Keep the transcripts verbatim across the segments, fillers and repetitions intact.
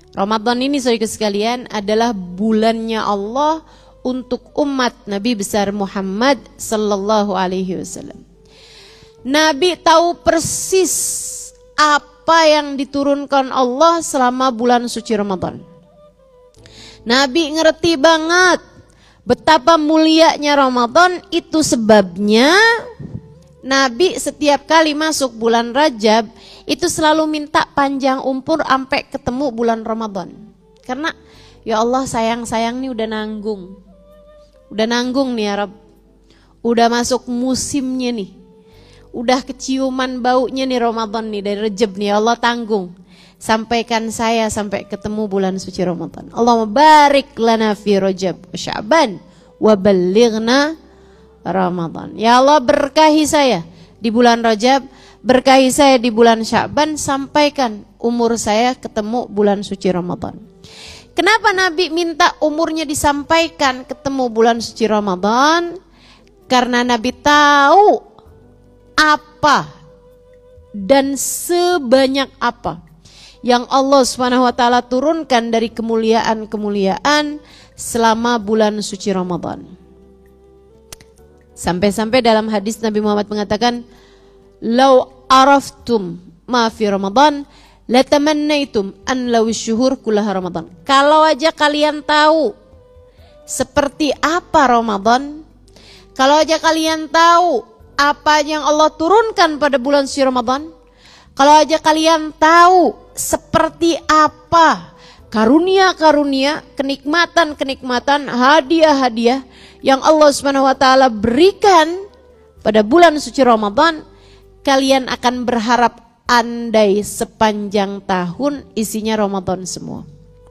Ramadan ini saudara sekalian adalah bulannya Allah untuk umat Nabi besar Muhammad sallallahu alaihi wasallam. Nabi tahu persis apa yang diturunkan Allah selama bulan suci Ramadan. Nabi ngerti banget betapa mulianya Ramadan, itu sebabnya Nabi setiap kali masuk bulan Rajab itu selalu minta panjang umur sampai ketemu bulan Ramadan. Karena ya Allah sayang-sayang nih udah nanggung. Udah nanggung nih ya Rabb. Udah masuk musimnya nih. Udah keciuman baunya nih Ramadan nih dari Rajab nih, ya Allah tanggung. Sampaikan saya sampai ketemu bulan suci Ramadan. Allahumma barik lana fi Rajab wa Sya'ban wa ballighna Ramadan. Ya Allah berkahi saya di bulan Rajab, berkahi saya di bulan Sya'ban, sampaikan umur saya ketemu bulan suci Ramadan. Kenapa Nabi minta umurnya disampaikan ketemu bulan suci Ramadan? Karena Nabi tahu apa dan sebanyak apa yang Allah subhanahu wa taala turunkan dari kemuliaan-kemuliaan selama bulan suci Ramadan. Sampai-sampai dalam hadis Nabi Muhammad mengatakan, "Lau araftum ma fi Ramadan latamannaitum an law syuhur kullaha Ramadan." Kalau aja kalian tahu seperti apa Ramadan, kalau aja kalian tahu apa yang Allah turunkan pada bulan suci Ramadan, kalau aja kalian tahu seperti apa karunia-karunia, kenikmatan-kenikmatan, hadiah-hadiah yang Allah Subhanahu wa taala berikan pada bulan suci Ramadan, kalian akan berharap andai sepanjang tahun isinya Ramadan semua.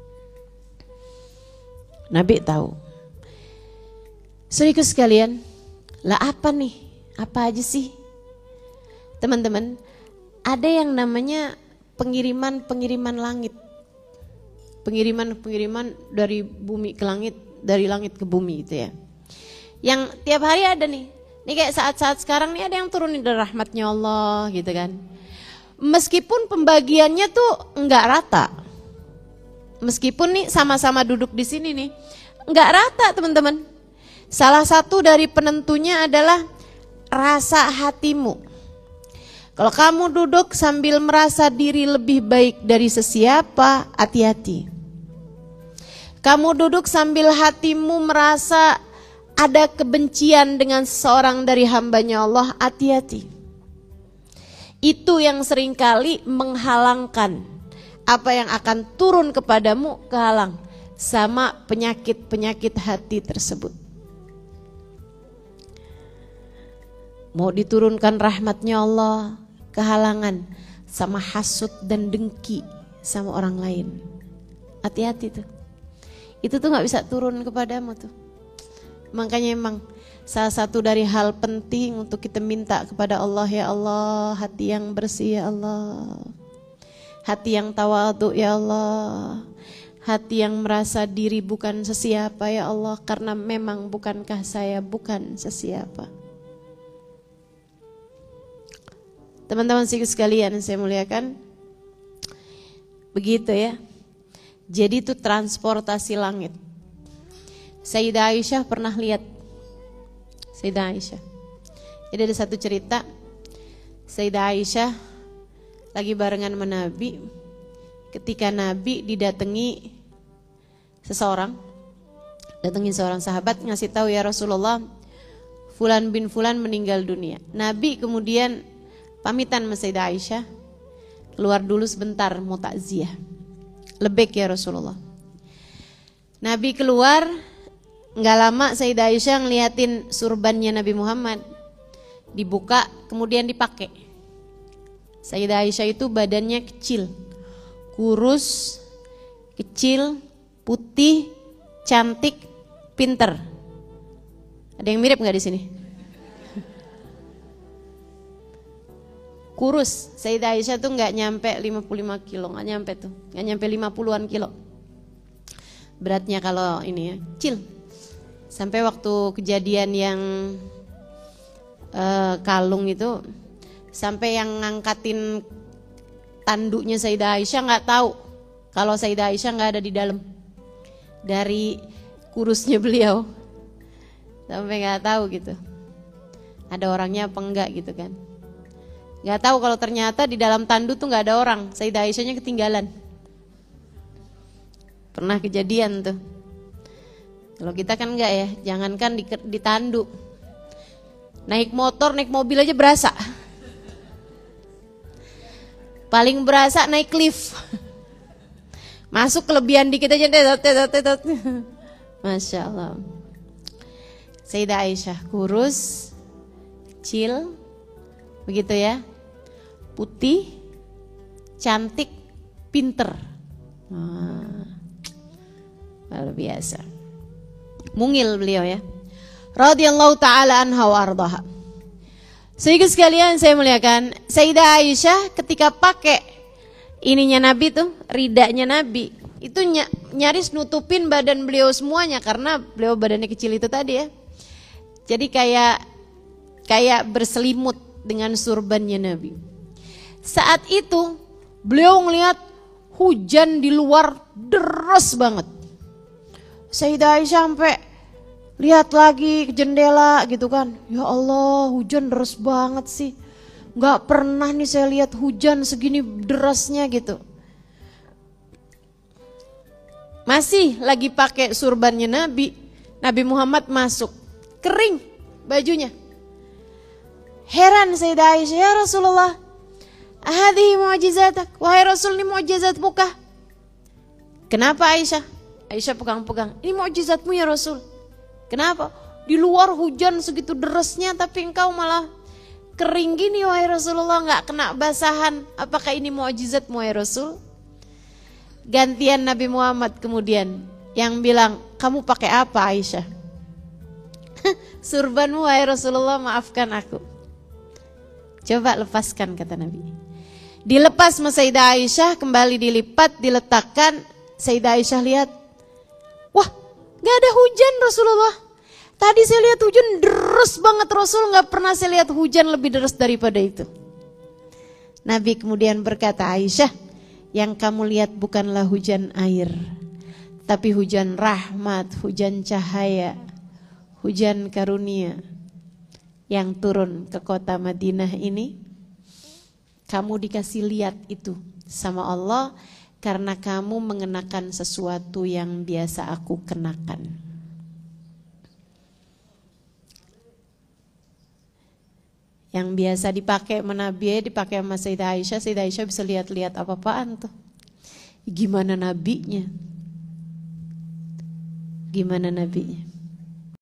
Nabi tahu. Saudaraku sekalian, lah apa nih? Apa aja sih? Teman-teman, ada yang namanya pengiriman-pengiriman langit. Pengiriman-pengiriman dari bumi ke langit, dari langit ke bumi itu ya. Yang tiap hari ada nih. Nih kayak saat-saat sekarang nih ada yang turunin dari rahmatnya Allah gitu kan. Meskipun pembagiannya tuh enggak rata. Meskipun nih sama-sama duduk di sini nih, enggak rata teman-teman. Salah satu dari penentunya adalah rasa hatimu. Kalau kamu duduk sambil merasa diri lebih baik dari sesiapa, hati-hati. Kamu duduk sambil hatimu merasa ada kebencian dengan seseorang dari hambanya Allah, hati-hati. Itu yang seringkali menghalangkan apa yang akan turun kepadamu, kehalang sama penyakit-penyakit hati tersebut. Mau diturunkan rahmatnya Allah, kehalangan sama hasud dan dengki sama orang lain. Hati-hati tuh. Itu tuh gak bisa turun kepadamu tuh. Makanya emang salah satu dari hal penting untuk kita minta kepada Allah, ya Allah, hati yang bersih ya Allah. Hati yang tawadhu ya Allah. Hati yang merasa diri bukan sesiapa ya Allah, karena memang bukankah saya bukan sesiapa. Teman-teman sekalian yang saya muliakan, begitu ya. Jadi itu transportasi langit. Sayyidah Aisyah pernah lihat. Sayyidah Aisyah. Jadi ada satu cerita. Sayyidah Aisyah lagi barengan sama Nabi. Ketika Nabi didatangi seseorang, datengin seorang sahabat ngasih tahu, ya Rasulullah, Fulan bin Fulan meninggal dunia. Nabi kemudian pamitan sama Sayyidah Aisyah, keluar dulu sebentar mau takziah. Lebek ya Rasulullah. Nabi keluar, nggak lama Sayyidah Aisyah ngeliatin surbannya Nabi Muhammad. Dibuka kemudian dipakai. Sayyidah Aisyah itu badannya kecil, kurus, kecil, putih, cantik, pinter. Ada yang mirip nggak di sini? Kurus, Sayyidah Aisyah tuh nggak nyampe lima puluh lima kilo, nggak nyampe tuh, nggak nyampe lima puluhan kilo. Beratnya kalau ini ya, kecil. Sampai waktu kejadian yang uh, kalung itu, sampai yang ngangkatin tanduknya Sayyidah Aisyah nggak tahu Kalau Sayyidah Aisyah nggak ada di dalam, dari kurusnya beliau sampai nggak tahu gitu ada orangnya apa enggak gitu kan. Nggak tahu kalau ternyata di dalam tandu tuh nggak ada orang, Sayyidah Aisyahnya ketinggalan. Pernah kejadian tuh. Kalau kita kan enggak ya, jangankan di, di tandu, naik motor, naik mobil aja berasa. Paling berasa naik lift. Masuk kelebihan dikit aja deh. Masya Allah. Sayyidah Aisyah kurus, kecil, begitu ya, putih, cantik, pinter. Wah, luar biasa. Mungil beliau ya. Radhiyallahu ta'ala anha wa ardaha. Sehingga sekalian saya muliakan, Sayyidah Aisyah ketika pakai ininya Nabi tuh, ridanya Nabi, itu nyaris nutupin badan beliau semuanya karena beliau badannya kecil itu tadi ya. Jadi kayak kayak berselimut dengan surbannya Nabi. Saat itu beliau ngelihat hujan di luar deras banget. Sayyidah Aisyah sampai lihat lagi ke jendela gitu kan. Ya Allah, hujan deras banget sih. Gak pernah nih saya lihat hujan segini derasnya gitu. Masih lagi pakai surbannya Nabi, Nabi Muhammad masuk, kering bajunya. Heran Sayyidah Aisyah, ya Rasulullah, hadhihi mu'jizatak, wahai Rasul, ini mu'jizat buka. Kenapa Aisyah? Aisyah pegang-pegang, ini mu'jizatmu ya Rasul. Kenapa? Di luar hujan segitu derasnya tapi engkau malah kering gini wahai Rasulullah, gak kena basahan. Apakah ini mu'jizatmu wahai Rasul? Gantian Nabi Muhammad kemudian yang bilang, kamu pakai apa Aisyah? Surbanmu wahai Rasulullah, maafkan aku. Coba lepaskan, kata Nabi. Dilepas sama Sayyidah Aisyah, kembali dilipat, diletakkan. Sayyidah Aisyah lihat, wah gak ada hujan Rasulullah. Tadi saya lihat hujan deras banget Rasul, gak pernah saya lihat hujan lebih deras daripada itu. Nabi kemudian berkata, Aisyah, yang kamu lihat bukanlah hujan air, tapi hujan rahmat, hujan cahaya, hujan karunia yang turun ke kota Madinah ini. Kamu dikasih lihat itu sama Allah karena kamu mengenakan sesuatu yang biasa aku kenakan. Yang biasa dipakai sama Nabi, dipakai sama Sayyidah Aisyah. Sayyidah Aisyah bisa lihat-lihat apa-apaan tuh. Gimana nabinya? Gimana nabinya?